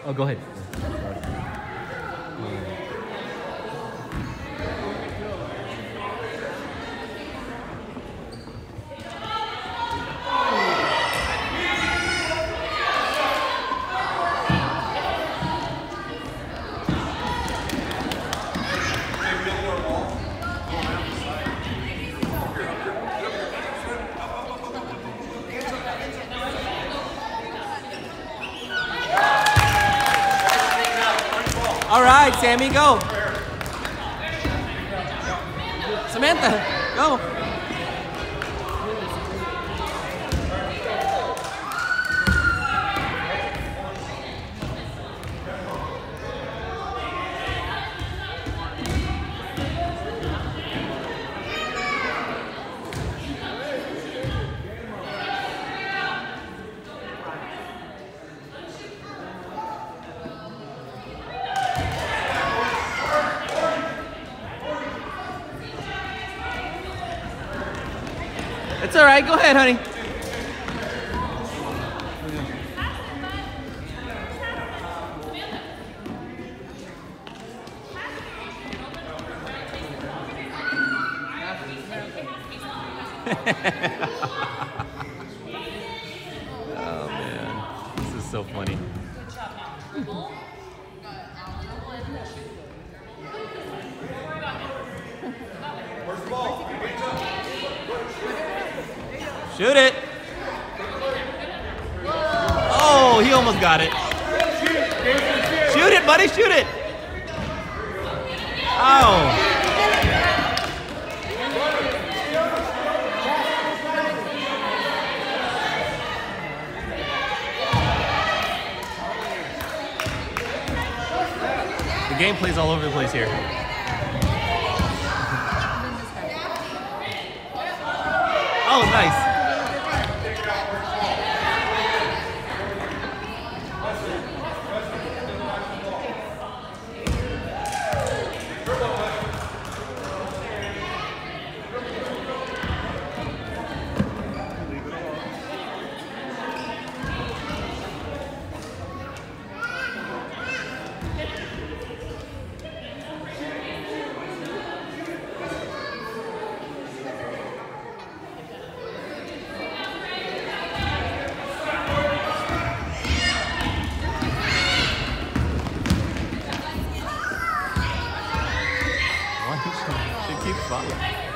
Oh, go ahead. All right, Sammy, go. Samantha, go. It's all right. Go ahead, honey. Oh, man. This is so funny. Shoot it. Oh, he almost got it. Shoot it, buddy, shoot it. Oh. The game plays all over the place here. Oh, nice. She keeps falling.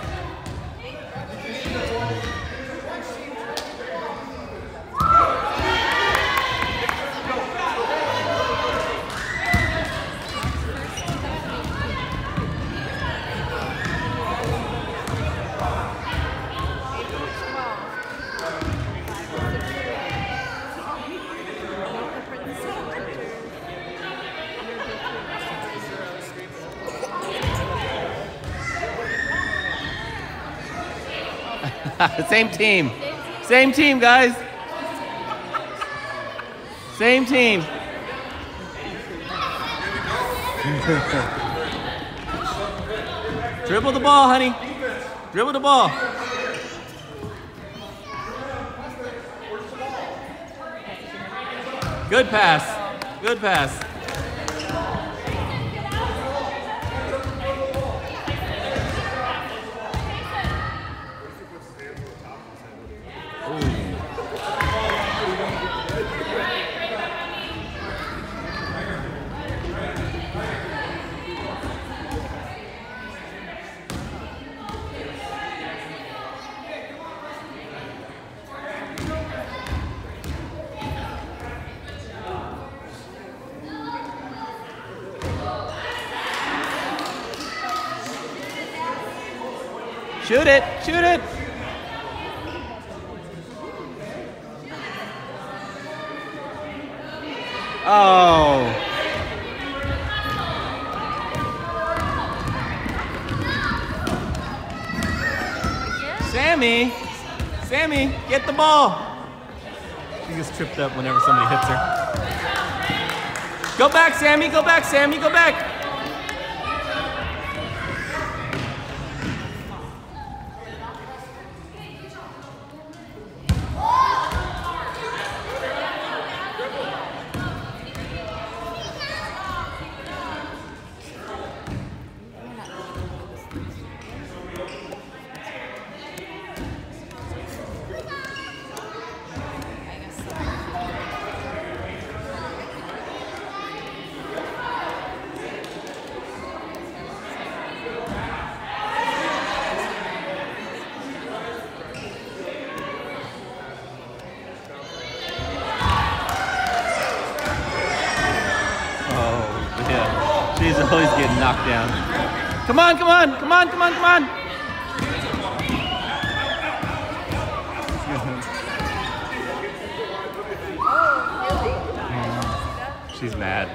Same team. Same team, guys. Same team. Dribble the ball, honey. Dribble the ball. Good pass. Good pass. Shoot it! Shoot it! Oh. Sammy! Sammy, get the ball! She gets tripped up whenever somebody hits her. Go back, Sammy! Go back, Sammy! Go back! knocked down. Come on, come on, come on, come on, come on. She's mad.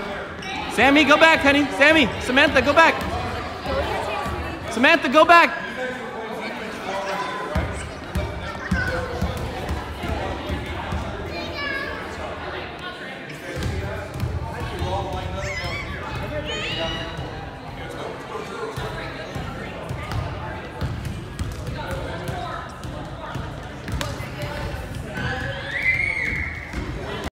Sammy, go back, honey. Sammy, Samantha, go back. Samantha, go back.